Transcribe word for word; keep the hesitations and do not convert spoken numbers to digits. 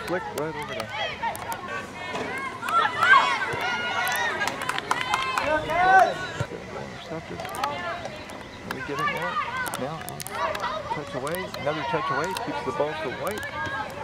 flick right over there. Intercepted. Can we get it now? Now, touch away, another touch away, keeps the ball to White.